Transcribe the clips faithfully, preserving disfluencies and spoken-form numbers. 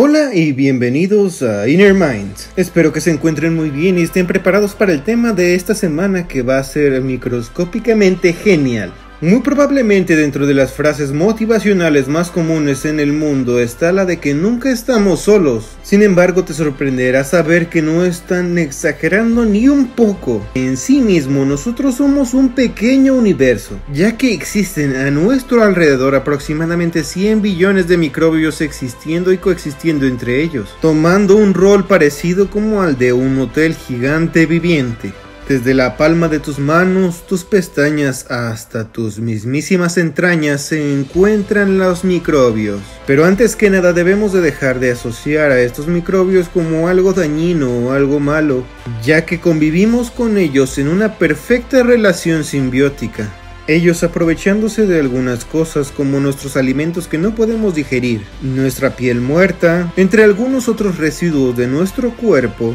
Hola y bienvenidos a Inner Minds. Espero que se encuentren muy bien y estén preparados para el tema de esta semana, que va a ser microscópicamente genial. Muy probablemente dentro de las frases motivacionales más comunes en el mundo está la de que nunca estamos solos. Sin embargo, te sorprenderá saber que no están exagerando ni un poco. En sí mismo, nosotros somos un pequeño universo, ya que existen a nuestro alrededor aproximadamente cien billones de microbios existiendo y coexistiendo entre ellos, tomando un rol parecido como al de un hotel gigante viviente. Desde la palma de tus manos, tus pestañas hasta tus mismísimas entrañas se encuentran los microbios. Pero antes que nada debemos de dejar de asociar a estos microbios como algo dañino o algo malo, ya que convivimos con ellos en una perfecta relación simbiótica. Ellos aprovechándose de algunas cosas como nuestros alimentos que no podemos digerir, nuestra piel muerta, entre algunos otros residuos de nuestro cuerpo.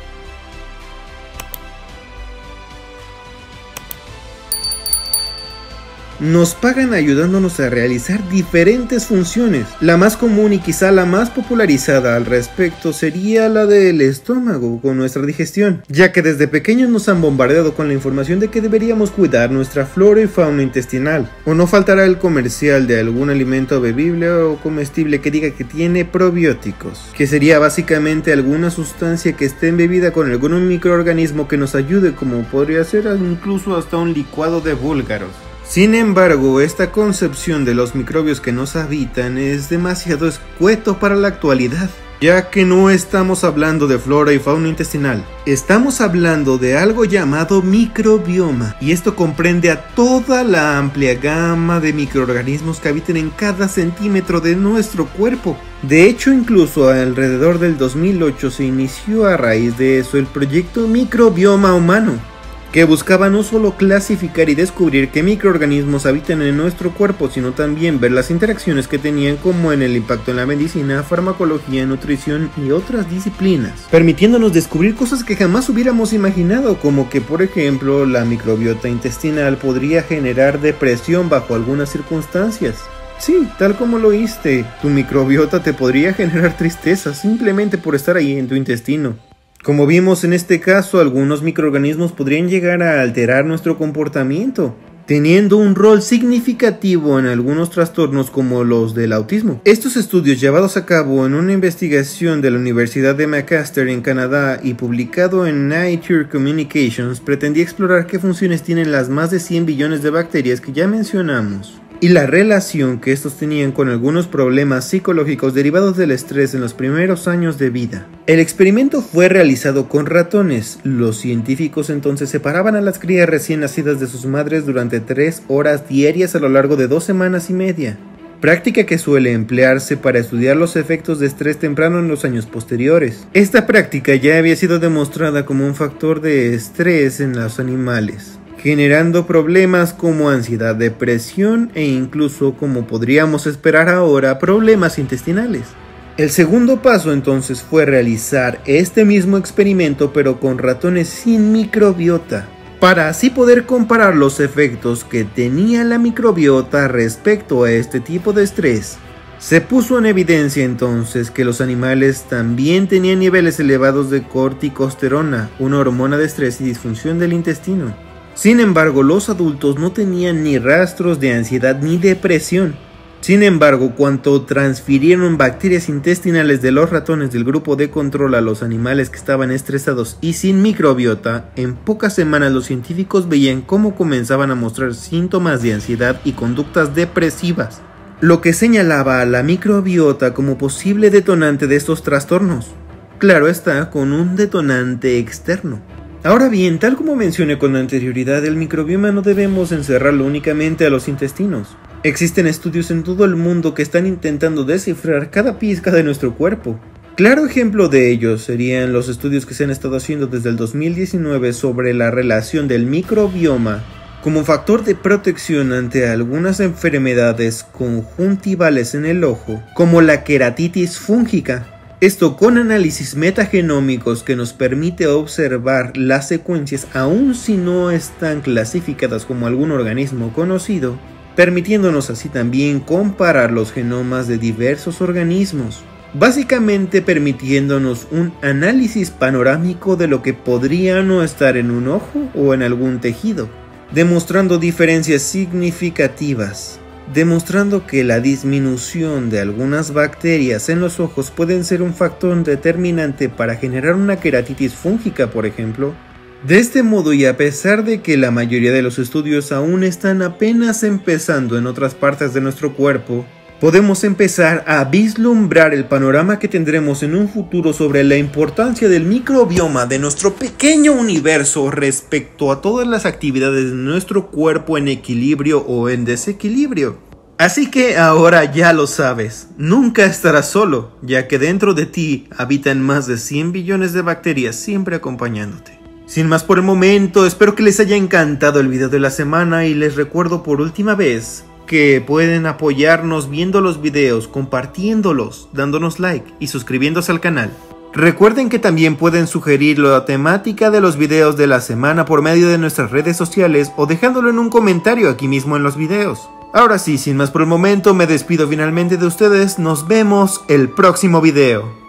Nos pagan ayudándonos a realizar diferentes funciones. La más común y quizá la más popularizada al respecto sería la del estómago con nuestra digestión, ya que desde pequeños nos han bombardeado con la información de que deberíamos cuidar nuestra flora y fauna intestinal. O no faltará el comercial de algún alimento bebible o comestible que diga que tiene probióticos, que sería básicamente alguna sustancia que esté embebida con algún microorganismo que nos ayude, como podría ser incluso hasta un licuado de búlgaros. Sin embargo, esta concepción de los microbios que nos habitan es demasiado escueto para la actualidad, ya que no estamos hablando de flora y fauna intestinal, estamos hablando de algo llamado microbioma, y esto comprende a toda la amplia gama de microorganismos que habitan en cada centímetro de nuestro cuerpo. De hecho, incluso alrededor del dos mil ocho se inició a raíz de eso el proyecto Microbioma Humano, que buscaba no solo clasificar y descubrir qué microorganismos habitan en nuestro cuerpo, sino también ver las interacciones que tenían, como en el impacto en la medicina, farmacología, nutrición y otras disciplinas, permitiéndonos descubrir cosas que jamás hubiéramos imaginado, como que por ejemplo la microbiota intestinal podría generar depresión bajo algunas circunstancias. Sí, tal como lo oíste, tu microbiota te podría generar tristeza simplemente por estar ahí en tu intestino. Como vimos en este caso, algunos microorganismos podrían llegar a alterar nuestro comportamiento, teniendo un rol significativo en algunos trastornos como los del autismo. Estos estudios, llevados a cabo en una investigación de la Universidad de Macmaster en Canadá y publicado en Nature Communications, pretendía explorar qué funciones tienen las más de cien billones de bacterias que ya mencionamos, y la relación que estos tenían con algunos problemas psicológicos derivados del estrés en los primeros años de vida. El experimento fue realizado con ratones. Los científicos entonces separaban a las crías recién nacidas de sus madres durante tres horas diarias a lo largo de dos semanas y media, práctica que suele emplearse para estudiar los efectos de estrés temprano en los años posteriores. Esta práctica ya había sido demostrada como un factor de estrés en los animales, generando problemas como ansiedad, depresión e incluso, como podríamos esperar ahora, problemas intestinales. El segundo paso entonces fue realizar este mismo experimento pero con ratones sin microbiota, para así poder comparar los efectos que tenía la microbiota respecto a este tipo de estrés. Se puso en evidencia entonces que los animales también tenían niveles elevados de corticosterona, una hormona de estrés y disfunción del intestino. Sin embargo, los adultos no tenían ni rastros de ansiedad ni depresión. Sin embargo, cuando transfirieron bacterias intestinales de los ratones del grupo de control a los animales que estaban estresados y sin microbiota, en pocas semanas los científicos veían cómo comenzaban a mostrar síntomas de ansiedad y conductas depresivas, lo que señalaba a la microbiota como posible detonante de estos trastornos. Claro está, con un detonante externo. Ahora bien, tal como mencioné con anterioridad, el microbioma no debemos encerrarlo únicamente a los intestinos. Existen estudios en todo el mundo que están intentando descifrar cada pizca de nuestro cuerpo. Claro ejemplo de ello serían los estudios que se han estado haciendo desde el dos mil diecinueve sobre la relación del microbioma como factor de protección ante algunas enfermedades conjuntivales en el ojo, como la queratitis fúngica. Esto con análisis metagenómicos que nos permite observar las secuencias aun si no están clasificadas como algún organismo conocido, permitiéndonos así también comparar los genomas de diversos organismos. básicamente permitiéndonos un análisis panorámico de lo que podría no estar en un ojo o en algún tejido, demostrando diferencias significativas, demostrando que la disminución de algunas bacterias en los ojos pueden ser un factor determinante para generar una queratitis fúngica, por ejemplo. De este modo, y a pesar de que la mayoría de los estudios aún están apenas empezando en otras partes de nuestro cuerpo, podemos empezar a vislumbrar el panorama que tendremos en un futuro sobre la importancia del microbioma de nuestro pequeño universo respecto a todas las actividades de nuestro cuerpo en equilibrio o en desequilibrio. Así que ahora ya lo sabes, nunca estarás solo, ya que dentro de ti habitan más de cien billones de bacterias siempre acompañándote. Sin más por el momento, espero que les haya encantado el video de la semana y les recuerdo por última vez que pueden apoyarnos viendo los videos, compartiéndolos, dándonos like y suscribiéndose al canal. Recuerden que también pueden sugerir la temática de los videos de la semana por medio de nuestras redes sociales o dejándolo en un comentario aquí mismo en los videos. Ahora sí, sin más por el momento, me despido finalmente de ustedes, nos vemos el próximo video.